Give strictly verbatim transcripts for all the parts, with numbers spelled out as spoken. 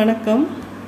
வணக்கம்.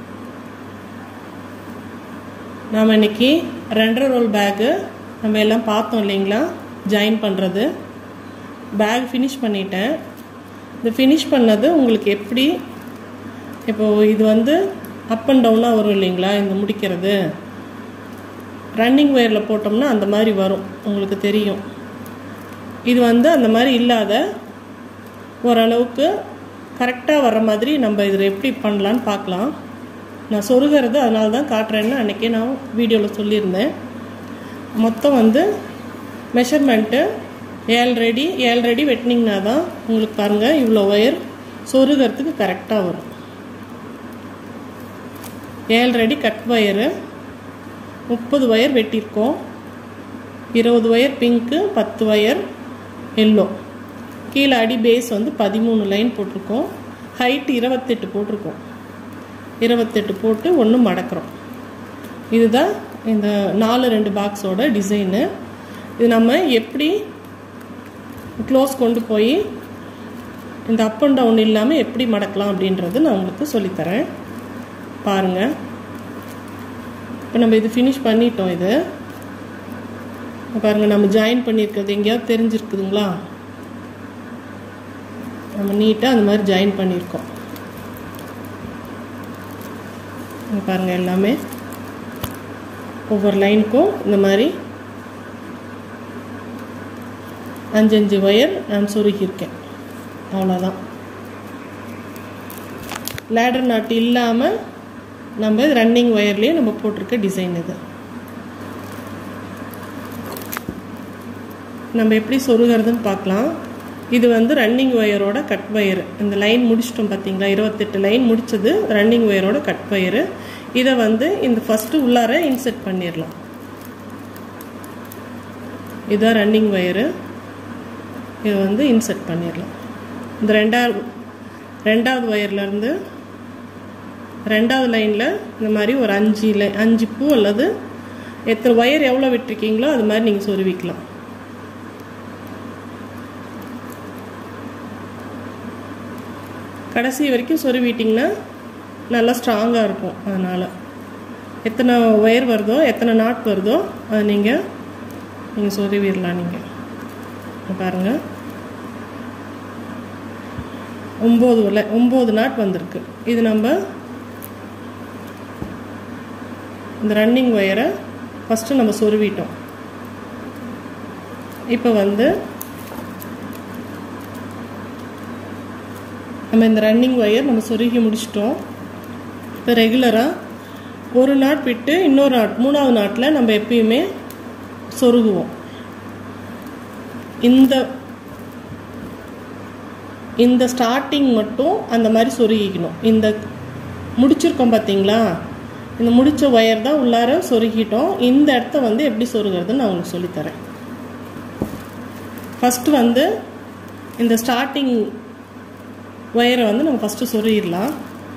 நாம் இன்னைக்கு ரெண்டரை ரோல் பேக்கு நம்ம எல்லாம் பார்த்தோம் இல்லைங்களா, ஜாயின் பண்ணுறது. பேக் ஃபினிஷ் பண்ணிட்டேன். இது ஃபினிஷ் பண்ணது உங்களுக்கு எப்படி, இப்போது இது வந்து அப் அண்ட் டவுனாக வரும் இல்லைங்களா, இந்த முடிக்கிறது ரன்னிங் ஒயரில் போட்டோம்னா அந்த மாதிரி வரும், உங்களுக்கு தெரியும். இது வந்து அந்த மாதிரி இல்லாத ஓரளவுக்கு கரெக்டாக வர்ற மாதிரி நம்ம இதில் எப்படி பண்ணலான்னு பார்க்கலாம். நான் சொருகிறது அதனால தான் காட்டுறேன்னு அன்றைக்கே நான் வீடியோவில் சொல்லியிருந்தேன். மொத்தம் வந்து மெஷர்மெண்ட்டு ஏழ்ரெடி ஏழ்ரெடி வெட்டினீங்கன்னா தான் உங்களுக்கு பாருங்கள் இவ்வளோ ஒயர் சொருகிறதுக்கு கரெக்டாக வரும். ஏழ்ரெடி கட் ஒயரு, முப்பது ஒயர் வெட்டியிருக்கோம். இருபது ஒயர் பிங்க்கு, பத்து ஒயர் எல்லோ. கீழே அடி பேஸ் வந்து பதிமூணு லைன் போட்டிருக்கோம். ஹைட் இருபத்தெட்டு போட்டிருக்கோம். இருபத்தெட்டு போட்டு ஒன்று மடக்கிறோம். இதுதான் இந்த நாலு ரெண்டு பாக்ஸோட டிசைனு. இது நம்ம எப்படி க்ளோஸ் கொண்டு போய் இந்த அப் அண்ட் டவுன் இல்லாமல் எப்படி மடக்கலாம் அப்படின்றது நான் உங்களுக்கு சொல்லித்தரேன். பாருங்கள். இப்போ நம்ம இது ஃபினிஷ் பண்ணிட்டோம். இது பாருங்கள், நம்ம ஜாயின் பண்ணியிருக்கிறது எங்கேயாவது தெரிஞ்சிருக்குதுங்களா? நம்ம நீட்டாக அந்த மாதிரி ஜாயின் பண்ணியிருக்கோம். பாருங்கள், எல்லாமே ஒவ்வொரு லைனுக்கும் இந்த மாதிரி அஞ்சஞ்சு ஒயர் நான் சொருகியிருக்கேன். அவ்வளோதான். லேடர் நாட் இல்லாமல் நம்ம ரன்னிங் ஒயர்லேயே நம்ம போட்டிருக்க டிசைன் இது. நம்ம எப்படி சொருகிறதுன்னு பார்க்கலாம். இது வந்து ரன்னிங் ஒயரோட கட் ஒயரு. இந்த லைன் முடிச்சிட்டோம் பார்த்தீங்களா, இருபத்தெட்டு லைன் முடிச்சது ரன்னிங் ஒயரோட கட் ஒயரு. இதை வந்து இந்த ஃபஸ்ட்டு உள்ளார இன்செர்ட் பண்ணிடலாம். இதுதான் ரன்னிங் ஒயரு. இதை வந்து இன்செர்ட் பண்ணிடலாம். இந்த ரெண்டாவது ரெண்டாவது ஒயர்லேருந்து ரெண்டாவது லைனில் இந்த மாதிரி ஒரு அஞ்சு லை அஞ்சு பூ அல்லது எத்தனை ஒயர் எவ்வளோ விட்டுருக்கீங்களோ அது மாதிரி நீங்கள் சொருவிக்கலாம். கடைசி வரைக்கும் சொருவிட்டிங்கன்னா நல்லா ஸ்ட்ராங்காக இருக்கும். அதனால் எத்தனை ஒயர் வருதோ, எத்தனை நாட் வருதோ அதை நீங்கள் நீங்கள் சொருவிடலாம். நீங்கள் பாருங்கள், ஒம்பது ஒலை ஒம்பது நாட் வந்திருக்கு. இது நம்ம இந்த ரன்னிங் ஒயரை ஃபஸ்ட்டு நம்ம சொருவிட்டோம். இப்போ வந்து நம்ம இந்த ரன்னிங் ஒயர் நம்ம சொருகி முடிச்சிட்டோம். இப்போ ரெகுலராக ஒரு நாட் விட்டு இன்னொரு நாட், மூணாவது நாட்டில் நம்ம எப்பயுமே சொருகுவோம். இந்த இந்த ஸ்டார்டிங் மட்டும் அந்த மாதிரி சொருகிக்கணும். இந்த முடிச்சிருக்கோம் பார்த்தீங்களா, இந்த முடித்த ஒயர் தான் உள்ளார சொருகிட்டோம். இந்த இடத்த வந்து எப்படி சொருகிறதுன்னு நான் உங்களுக்கு சொல்லித்தரேன். ஃபஸ்ட்டு வந்து இந்த ஸ்டார்டிங் ஒயரை வந்து நம்ம ஃபஸ்ட்டு சொருகிடலாம்.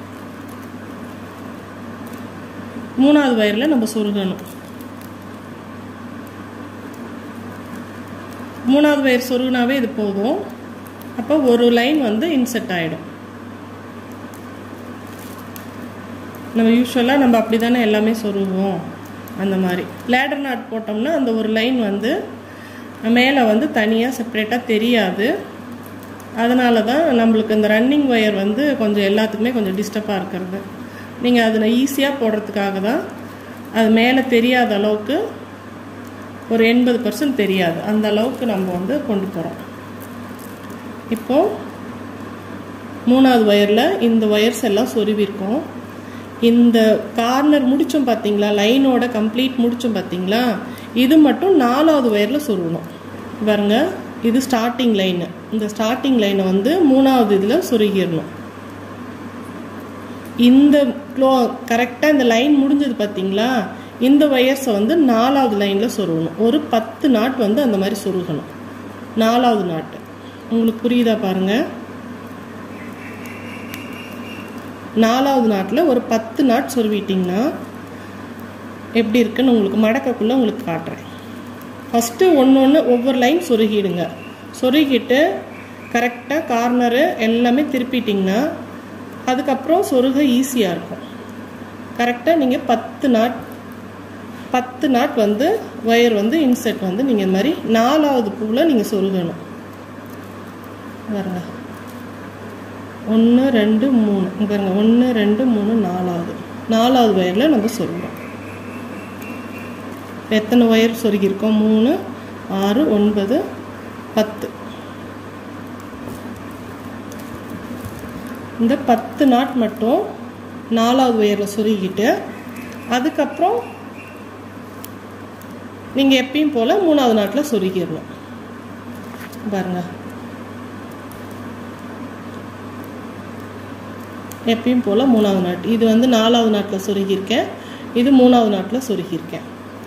மூணாவது ஒயரில் நம்ம சொருகணும். மூணாவது ஒயர் சொருகினாவே இது போதும். அப்போ ஒரு லைன் வந்து இன்செர்ட் ஆகிடும். நம்ம யூஸ்வலாக நம்ம அப்படி தானே எல்லாமே சொருகுவோம். அந்த மாதிரி லேடர் நாட் போட்டோம்னா அந்த ஒரு லைன் வந்து மேலே வந்து தனியாக செப்பரேட்டாக தெரியாது. அதனால தான் நம்மளுக்கு இந்த ரன்னிங் ஒயர் வந்து கொஞ்சம் எல்லாத்துக்குமே கொஞ்சம் டிஸ்டர்பாக இருக்கிறது. நீங்கள் அதில் ஈஸியாக போடுறதுக்காக தான் அது மேலே தெரியாத அளவுக்கு ஒரு எண்பது பர்சன்ட் தெரியாது, அந்த அளவுக்கு நம்ம வந்து கொண்டு போகிறோம். இப்போது மூணாவது ஒயரில் இந்த ஒயர்ஸ் எல்லாம் சொருவிருக்கோம். இந்த கார்னர் முடித்தோம் பார்த்தீங்களா, லைனோட கம்ப்ளீட் முடித்தோம் பார்த்தீங்களா, இது மட்டும் நாலாவது ஒயரில் சொருகணும். பாருங்க, இது ஸ்டார்டிங் லைனு. இந்த ஸ்டார்டிங் லைனை வந்து மூணாவது இதில் சொருகிடணும். இந்த க்ளோ கரெக்டாக இந்த லைன் முடிஞ்சது பார்த்தீங்களா, இந்த ஒயர்ஸை வந்து நாலாவது லைனில் சொருகணும். ஒரு பத்து நாட் வந்து அந்த மாதிரி சொருகணும். நாலாவது நாட்டு உங்களுக்கு புரியுதா பாருங்கள். நாலாவது நாட்டில் ஒரு பத்து நாட் சொருவிட்டிங்கன்னா எப்படி இருக்குன்னு உங்களுக்கு மடக்கக்குள்ளே உங்களுக்கு காட்டுறேன். ஃபஸ்ட்டு ஒன்று ஒன்று ஒவ்வொரு லைன் சொருகிடுங்க. சொருகிட்டு கரெக்டாக கார்னரு எல்லாமே திருப்பிட்டிங்கன்னா அதுக்கப்புறம் சொருக ஈஸியாக இருக்கும். கரெக்டாக நீங்கள் பத்து நாட் பத்து நாட் வந்து ஒயர் வந்து இன்செர்ட் வந்து நீங்கள் இந்த மாதிரி நாலாவது பூவில் நீங்கள் சொருகணும். பாருங்க, ஒன்று ரெண்டு மூணு பாருங்க, ஒன்று ரெண்டு மூணு நாலாவது நாலாவது ஒயரில் நம்ம சொருகிறோம். எத்தனை ஒயர் சொருகியிருக்கோம்? மூணு, ஆறு, ஒன்பது, பத்து. இந்த பத்து நாட் மட்டும் நாலாவது ஒயரில் சொருகிட்டு அதுக்கப்புறம் நீங்கள் எப்பயும் போல் மூணாவது நாட்டில் சொருகிடணும். பாருங்க, எப்பயும் போல் மூணாவது நாட். இது வந்து நாலாவது நாட்டில் சொருகியிருக்கேன், இது மூணாவது நாட்டில் சொருகியிருக்கேன்.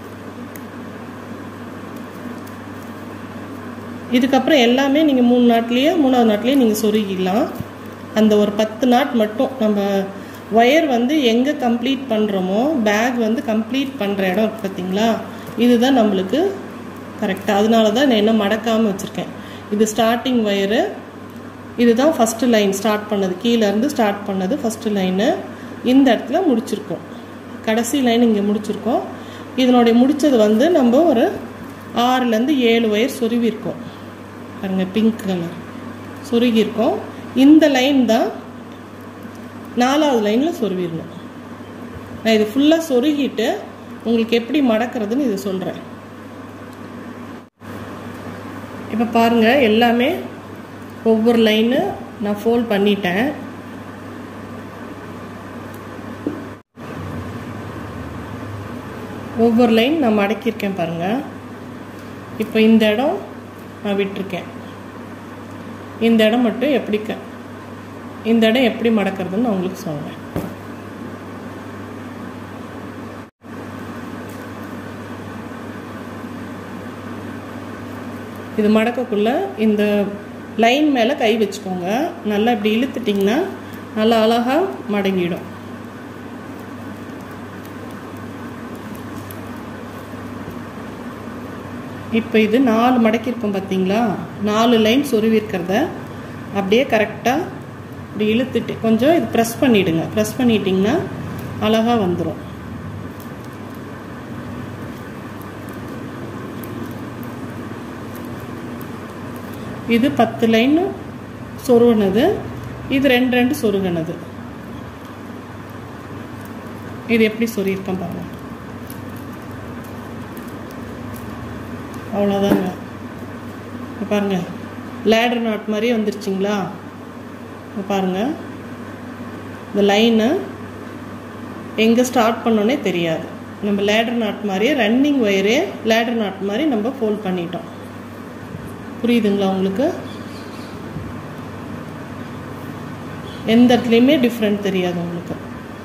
இதுக்கப்புறம் எல்லாமே நீங்கள் மூணு நாட்லேயே மூணாவது நாட்லேயே நீங்கள் சொருகிடலாம். அந்த ஒரு பத்து நாட் மட்டும் நம்ம ஒயர் வந்து எங்கே கம்ப்ளீட் பண்ணுறோமோ, பேக் வந்து கம்ப்ளீட் பண்ணுற இடம் இருக்குது பார்த்தீங்களா, இதுதான் நம்மளுக்கு கரெக்டாக. அதனால தான் நான் என்ன மடக்காமல் வச்சுருக்கேன். இது ஸ்டார்டிங் ஒயரு, இதுதான் ஃபஸ்ட்டு லைன் ஸ்டார்ட் பண்ணது, கீழேருந்து ஸ்டார்ட் பண்ணது ஃபஸ்ட்டு லைனு. இந்த இடத்துல முடிச்சிருக்கோம், கடைசி லைன் இங்கே முடிச்சிருக்கோம். இதனுடைய முடித்தது வந்து நம்ம ஒரு ஆறுலேருந்து ஏழு ஒயர் சொருவிருக்கோம். பாருங்க, பிங்க் கலர் சொருகியிருக்கோம். இந்த லைன் தான் நாலாவது லைனில் சொருவிடணும். நான் இது ஃபுல்லாக சொருகிட்டு உங்களுக்கு எப்படி மடக்கிறதுன்னு இது சொல்கிறேன். இப்போ பாருங்கள், எல்லாமே ஒவ்வொரு லைனு நான் ஃபோல்ட் பண்ணிட்டேன். ஒவ்வொரு லைன் நான் மடக்கியிருக்கேன் பாருங்கள். இப்போ இந்த இடம் நான் விட்டுருக்கேன். இந்த இடம் மட்டும் எப்படி க இந்த இடம் எப்படி மடக்கிறதுன்னு நான் உங்களுக்கு சொல்கிறேன். இது மடக்கக்குள்ள இந்த லைன் மேலே கை வச்சுக்கோங்க. நல்லா இப்படி இழுத்துட்டிங்கன்னா நல்லா அழகாக மடங்கிடும். இப்போ இது நாலு மடக்கியிருக்கோம் பார்த்தீங்களா, நாலு லைன் சொருவிருக்கிறத அப்படியே கரெக்டாக இப்படி இழுத்துட்டு கொஞ்சம் இது ப்ரெஸ் பண்ணிவிடுங்க. ப்ரெஸ் பண்ணிட்டிங்கன்னா அழகாக வந்துடும். இது பத்து லைன் சொருகினது, இது ரெண்டு ரெண்டு சொருகினது. இது எப்படி சொருகிருக்கேன் பாருங்கள். அவ்வளோதாங்க. இப்போ பாருங்கள், லேடர் நாட் மாதிரியே வந்துருச்சிங்களா. இப்போ பாருங்கள், இந்த லைனை எங்கே ஸ்டார்ட் பண்ணோன்னே தெரியாது. நம்ம லேடர் நாட் மாதிரியே ரன்னிங் ஒயரே லேடர் நாட் மாதிரி நம்ம ஃபோல்ட் பண்ணிட்டோம். புரியுதுங்களா உங்களுக்கு? எந்த இடத்துலையுமே டிஃப்ரெண்ட் தெரியாது உங்களுக்கு.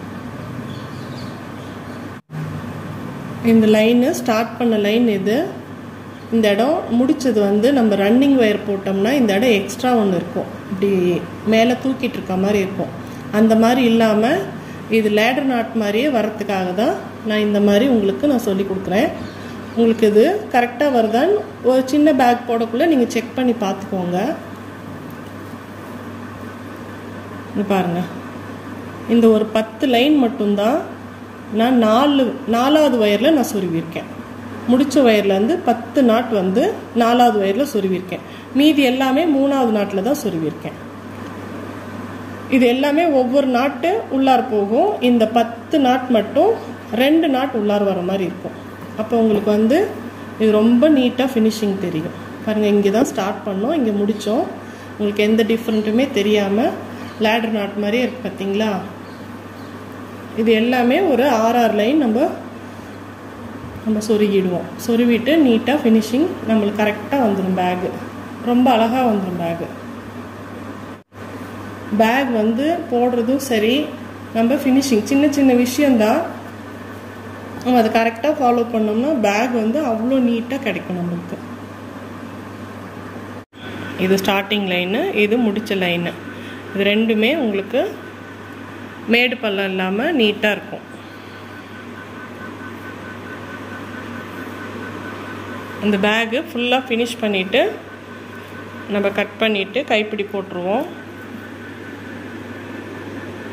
இந்த லைனு ஸ்டார்ட் பண்ண லைன் இது. இந்த இடம் முடித்தது வந்து நம்ம ரன்னிங் ஒயர் போட்டோம்னா இந்த இடம் எக்ஸ்ட்ரா ஒன்று இருக்கும், இப்படி மேலே தூக்கிட்டு இருக்க மாதிரி இருக்கும். அந்த மாதிரி இல்லாமல் இது லேடர் நாட் மாதிரியே வரத்துக்காக தான் நான் இந்த மாதிரி உங்களுக்கு நான் சொல்லி கொடுக்குறேன். உங்களுக்கு இது கரெக்டாக வருதான்னு ஒரு சின்ன பேக் போடக்குள்ளே நீங்கள் செக் பண்ணி பார்த்துக்கோங்க. பாருங்கள், இந்த ஒரு பத்து லைன் மட்டும்தான் நான் நாலு நாலாவது ஒயரில் நான் சொருவிருக்கேன். முடிச்ச ஒயர்லேருந்து பத்து நாட் வந்து நாலாவது ஒயரில் சொருவிருக்கேன். மீதி எல்லாமே மூணாவது நாட்டில் தான் சொருவிருக்கேன். இது எல்லாமே ஒவ்வொரு நாட்டு உள்ளார் போகும். இந்த பத்து நாட் மட்டும் ரெண்டு நாட் உள்ளார் வர மாதிரி இருக்கும். அப்போ உங்களுக்கு வந்து இது ரொம்ப நீட்டாக ஃபினிஷிங் தெரியும். பாருங்கள், இங்கே தான் ஸ்டார்ட் பண்ணோம், இங்கே முடித்தோம். உங்களுக்கு எந்த டிஃப்ரெண்ட்டுமே தெரியாமல் லேடர் நாட் மாதிரியே இருக்குது பார்த்தீங்களா. இது எல்லாமே ஒரு ஆறு ஆறு லைன் நம்ம நம்ம சொருகிடுவோம். சொருவிட்டு நீட்டாக ஃபினிஷிங் நம்மளுக்கு கரெக்டாக வந்துடும். பேகு ரொம்ப அழகாக வந்துடும். பேகு பேக் வந்து போடுறதும் சரி, நம்ம ஃபினிஷிங் சின்ன சின்ன விஷயந்தான், நம்ம அதை கரெக்டாக ஃபாலோ பண்ணோம்னா பேக் வந்து அவ்வளோ நீட்டாக கிடைக்கும் நம்மளுக்கு. இது ஸ்டார்டிங் லைனு, இது முடித்த லைனு. இது ரெண்டுமே உங்களுக்கு மேடு பள்ளம் இல்லாமல் நீட்டாக இருக்கும். இந்த பேகு ஃபுல்லாக ஃபினிஷ் பண்ணிவிட்டு நம்ம கட் பண்ணிவிட்டு கைப்பிடி போட்டுருவோம்.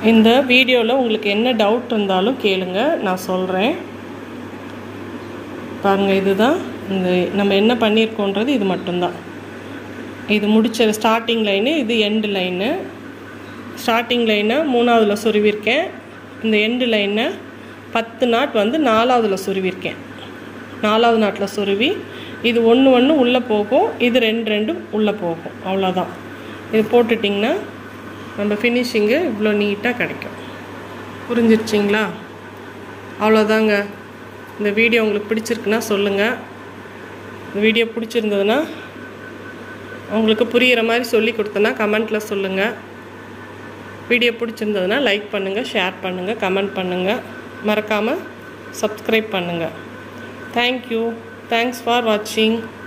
இந்த வீடியோவில் உங்களுக்கு என்ன டவுட் இருந்தாலும் கேளுங்க, நான் சொல்கிறேன். பாருங்கள், இதுதான் இந்த நம்ம என்ன பண்ணியிருக்கோன்றது இது மட்டும்தான். இது முடிச்ச ஸ்டார்டிங் லைனு, இது எண்டு லைனு. ஸ்டார்டிங் லைனை மூணாவதுல சொருவிருக்கேன். இந்த எண்டு லைனை பத்து நாட் வந்து நாலாவதுல சொருவிருக்கேன். நாலாவது நாட்டில் சொருவி இது ஒன்று ஒன்று உள்ளே போகும், இது ரெண்டு ரெண்டு உள்ளே போகும். அவ்வளோதான். இது போட்டுட்டிங்கன்னா நம்ம ஃபினிஷிங்கு இவ்வளோ நீட்டாக கிடைக்கும். புரிஞ்சிருச்சிங்களா? அவ்வளோதாங்க. இந்த வீடியோ உங்களுக்கு பிடிச்சிருக்குன்னா சொல்லுங்கள். இந்த வீடியோ பிடிச்சிருந்ததுன்னா உங்களுக்கு புரிகிற மாதிரி சொல்லி கொடுத்தேன்னா கமெண்ட்டில் சொல்லுங்கள். வீடியோ பிடிச்சிருந்ததுன்னா லைக் பண்ணுங்கள், ஷேர் பண்ணுங்கள், கமெண்ட் பண்ணுங்கள். மறக்காமல் சப்ஸ்கிரைப் பண்ணுங்கள். தேங்க்யூ. தேங்க்ஸ் ஃபார் வாட்சிங்.